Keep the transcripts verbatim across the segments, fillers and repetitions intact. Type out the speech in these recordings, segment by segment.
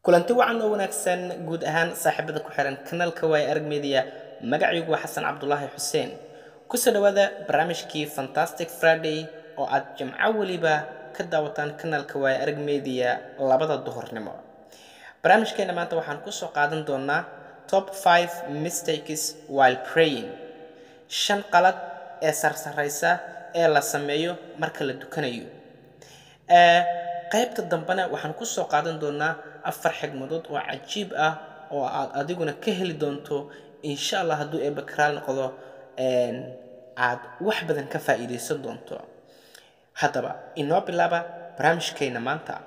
kulanti wacan oo wanaagsan guud ahaan saaxiibada ku xiran kanaalka way arag media magacaygu waa xasan cabdullaahi xuseen ku soo dhawaada barnaamijkii fantastic friday oo aad jimco waliba ka daawataan kanaalka way arag media labada duhurnimo barnaamijkeena maanta waxaan ku soo qaadan doonaa top five mistakes while praying shan qalad ee sarsaraysa ee la sameeyo marka la dukanayo ee qaybta dambana waxaan ku soo qaadan doonaa afar xigmadood oo cajiib ah oo aad adiguna ka heli doonto insha Allah hadduu ee bakraal noqdo een aad wax badan ka faa'iideysan doonto haddaba inoo bilaaba barnaamijkeena maanta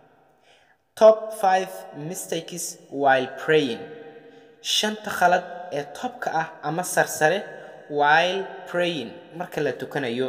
top five mistakes while praying shanta khalad ee topka ah ama sarsare while praying marka la tukanayo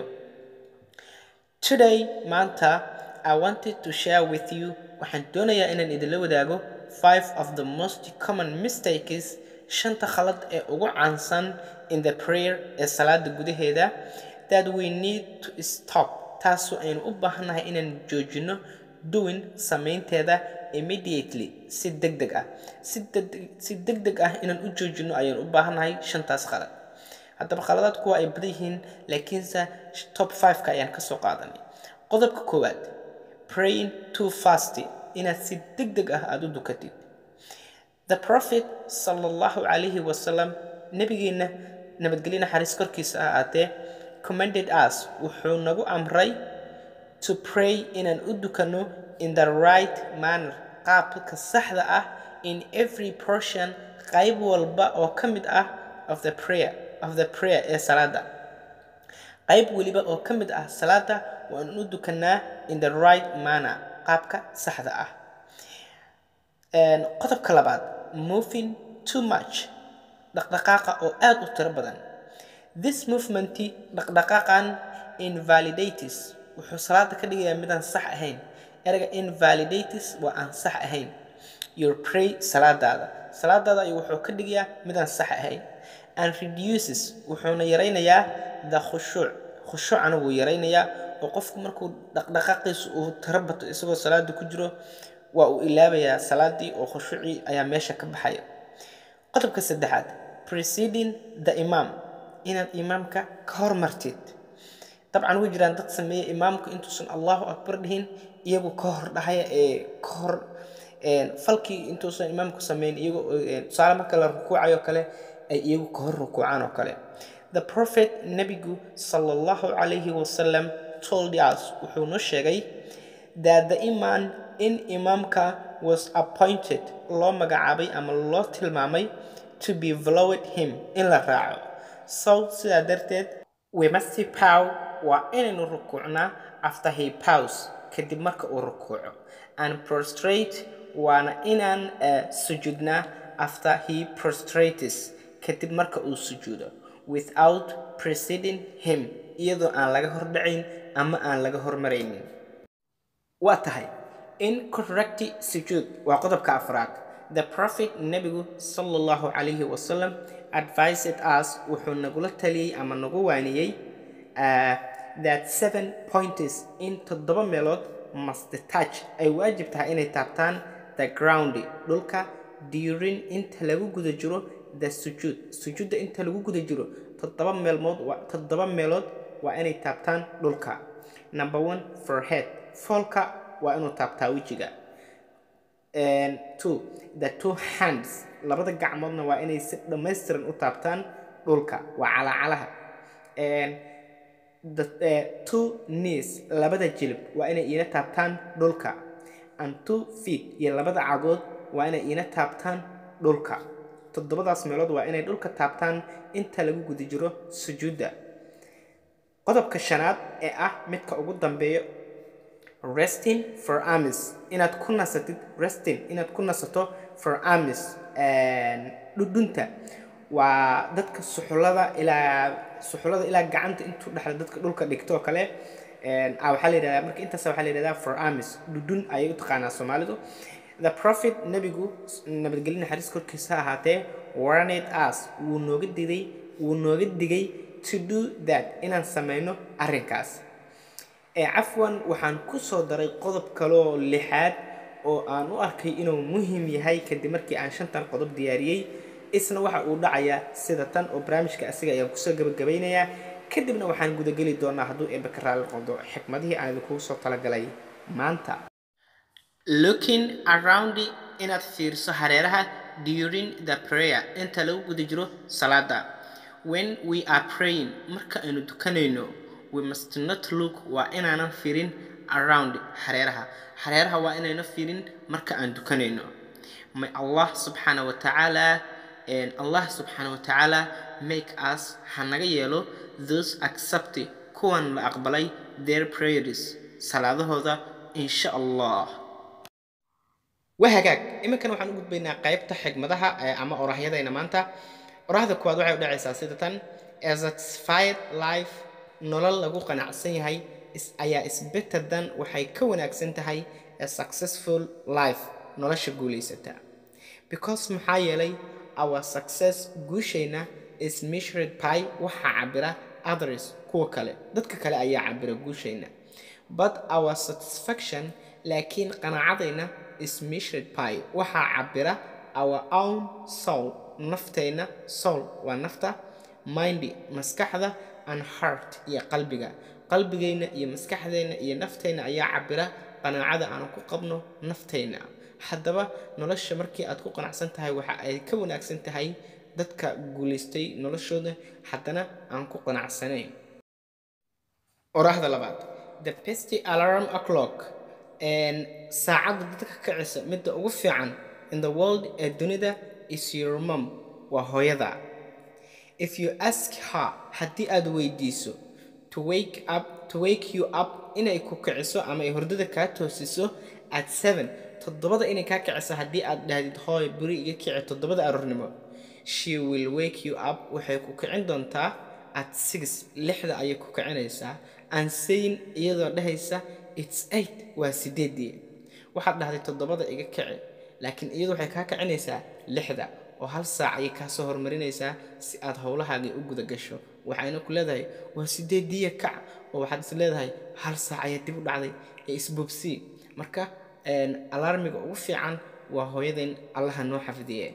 today maanta I wanted to share with you waxaan doonayaa inaan idinla wadaago five of the most common mistakes shanta khalad ee ugu caansan in the prayer ee salaada gudaheeda that we need to stop taasoo aynu u baahanahay inaan joojino doing samaynteeda immediately si degdeg ah si degdeg ah inaan u joojino ayaan u baahanahay shantaas khalad haddaba khaladaad kuwa ay badan yihiin laakiinse top five ka ayaan ka soo qaadanay qodobka koowaad praying too fast inaad si degdeg ah aad u dukatid the prophet sallallahu alayhi wasallam nabigeena nabadgelina xariis korkiisa ah aatee commanded us wuxuu nagu amray to pray inaan u dukano in the right manner qaabka saxda ah in every portion qayb walba oo ka mid ah of the prayer of the prayer ee salaada qayb waliba oo ka mid ah salaada waan u dukanaa in the right manner qaabka saxda ah een qodobka labaad moving too much dhaqdhaqaaqa oo aad u tiro badan this movement dhaqdhaqaaqan invalidates wuxuu salaada ka dhigayaa midaan sax ahayn erayga invalidates waa aan sax ahayn your pray salaadaada salaadaada ayuu wuxuu ka dhigayaa midaan sax ahayn and reduces wuxuuna yaraynayaa the khushuuc khushuucana wuu yaraynayaa oo qofku markuu dhaqdhaqaaqiisu uu tarabato isagoo salaada ku jiro waa uu ilaabayaa salaadii oo khushuuci ayaa meesha ka baxaya qodobka saddexaad preceding the imam inaad imaamka ka hormartid dabcan way jiraan dad sameeya imaamku intuusan allahu akbar dhihin iyagu ka hor dhahaya ee ka hor een falkii intuusan imaamku sameyn iyagu tusaale marka la rukuucayo kale ay iyagu ka hor rukuucaan oo kale the prophet nabigu sallallahu alayhi wasallam told us wuxuu noo sheegay that the imam in imamka was appointed loo magacaabay ama loo tilmaamay to be followed him in la raaco so sidaa darteed we must bow waa inaynu rukuucnaa after he bows kadib marka uu rukuuco and prostrate waana inaan uh, sujuudnaa after he prostrates kadib marka uu sujuudo without preceding him iyadoo aan laga hordhacayn ama aan laga hormaraynin waa tahay incorrect sujuud waa qodobka afraad the prophet nabigu sallallahu alayhi wasallam advised us wuxuu nagula taliyay ama nagu waaniyay uh, that seven points in toddoba meelood must touch ay waajib tahay inay taabtaan the ground dhulka during inta lagu guda jiro the sujood sujuudda inta lagu guda jiro toddoba meelood waa toddoba meelood waa inay taabtaan dhulka number one forehead foolka waa inuu taabtaa wejiga and two the two hands labada gacmoodna waa inay si dhammaystiran u taabtaan dhulka waa calaacalaha and the uh, two knees labada jilib waa inay ina taabtaan dhulka and two feet iyo labada cagood waa inay ina taabtaan dhulka toddobadaas meelood waa inay dhulka taabtaan inta lagu guda jiro sujuudda qodobka shanaad ee ah midka ugu dambeeyo resting for arms inaad ku nasatid resting inaad ku nasato for arms and dhudhunta waa dadka suxulada ilaa suxulada ilaa gacanta intuu dhaxla dadka dhulka dhigto kale een ah waxa la yiraahdaa marka intaas waxa la yiraahdaa for arms dhudhun ayay u taqaanaa Soomaalidu the prophet nabigu nabadgelina xariis korkiisa ahaatee warned us wuu nooga digay wuu nooga digay to do that inaan sameeyno arrinkaas ee afwan waxaan ku soo daray qodob kale oo lixaad oo aan u arkay inuu muhiim yahay kadib markii aan shantan qodob diyaariyay isna waxa uu dhacayaa sida tan oo barnaamijka asiga ayaan kusoo gabagabeynayaa kadibna waxaan gudageli doonaa hadduu eebbe ka raali noqdo xikmadihii aan idinkugu soo talagalay maanta. Looking around inaad fiiriso hareeraha during the prayer inta lagu guda jiro salaada. When we are praying marka aynu dukanayno we must not look waa inaanan fiirin around hareeraha hareeraha waa inayna fiirin marka aan dukanayno. May Allah subhanahu wa ta'ala and Allah subhanahu wa ta'ala make us hanaga yeelo those accept kuwan la aqbalay their prayers salaadahooda insha Allah. wahagaag iminkan waxaan u gudbaynaa qaybta xigmadaha ama orahyadayna maanta. oraahda kuwaad waxay u dhacaysaa sida tan: a satisfied life nolol lagu qanacsan yahay ayaa is better than waxay ka wanaagsan tahay a successful life nolosha guulaysata. Because maxaa yeelay our success guushayna is measured by waxa cabira others kuwa kale dadka kale ayaa cabira guushayna. But our satisfaction laakiin qanaacadayna is measured by waxa cabira our own soul naftayna. soul waa nafta, mind maskaxda, and heart iyo qalbiga. qalbigayna iyo maskaxdayna iyo naftayna ayaa cabira qanaacada aan ku qabno naftayna. haddaba nolosha markii aad ku qanacsan tahay waxa ay ka wanaagsan tahay dadka guulaystay noloshooda haddana aan ku qanacsanayn. oraahda labaad: the best alarm clock and saacadda dadka kacisa midda ugu fiican in the world ee dunida is your mom waa hooyada. If you ask her haddii aad weydiiso to wake up to wake you up inay ku kiciso ama ay hurdada kaa toosiso at seven toddobada inay kaa kiciso haddii aad dhahdid hooy bari iga kici toddobada aroornimo, she will wake you up waxay ku kicin doontaa at six lixda ayay ku kicinaysaa and saying iyadoo dhahaysa it's eight waa sideedii. waxaad dhahday toddobada iga kici laakiin iyadoo waxay kaa kicinaysaa lixda oo hal saac ayay kaa soo hormarinaysaa si aad howlahaagii u guda gasho. waxayna ku leedahay waa sideedii kac oo waxaad is leedahay hal saac ayaa dib u dhacday ee isbubsii. marka alarmiga ugu fiican waa hooyadeen allaha noo xafidiye.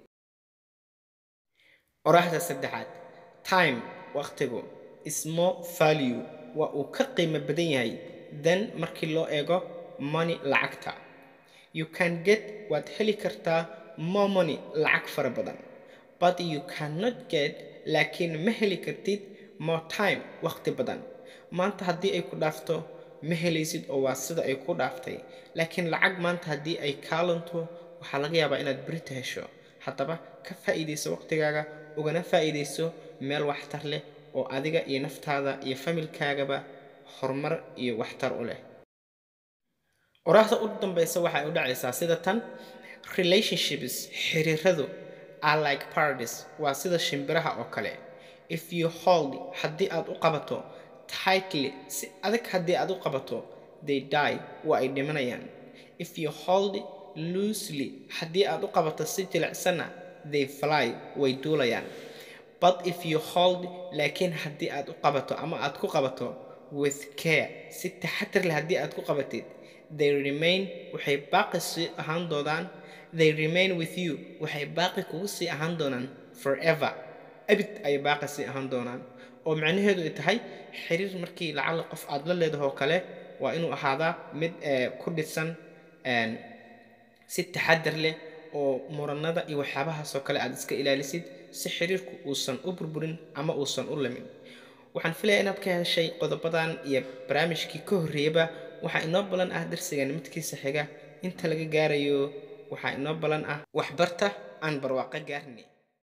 oraahda saddexaad: time waqtigu is more value waa uu ka qiimo badan yahay than markii loo eego money lacagta. You can get waad heli kartaa more money lacag fara badan, but you cannot get laakiin ma heli kartid more time waqti badan. maanta haddii ay ku dhaafto ma helaysid oo waa sida ay ku dhaaftay, laakiin lacag maanta haddii ay kaalanto waxaa laga yaabaa inaad berita hesho. haddaba ka faa'iidayso waqtigaaga ugana faa'iidayso meel waxtar leh oo adiga iyo naftaada iyo familkaagaba horumar iyo waxtar u leh. oraahda u dambaysa waxay u dhacaysaa sida tan: relationships xiriiradu are like birds waa sida shimbiraha oo kale. If you hold haddii aad u qabato tightly si adag haddii aad u qabato they die waa ay dhimanayaan. If you hold loosely haddii aad u qabato si jilicsanna they fly way duulayaan. But if you hold laakiin haddii aad u qabato ama aad ku qabato with care si taxaddar leh haddii aad ku qabatid they remain waxay baaqi sii ahaan doonaan they remain with you waxay baaqi kugu sii ahaan doonaan forever abid ay baaqi sii ahaan doonaan. oo macnaheedu ay tahay xiriir markii lacala qof aad la leedahay kale waa inuu ahaadaa mid ku dhisan si taxaddar leh oo muranada iyo waxyaabahaas oo kale aad iska ilaalisid si xiriirku uusan u burburin ama uusan u lamin. waxaan filayaa inaad ka heshay qodobadan iyo barnaamijkii ka horreeyaba. waxaa inoo balan ah darsigan midkiisa xiga inta laga gaarayo waxaa inoo balan ah waxbarta aan barwaaqo gaarnay.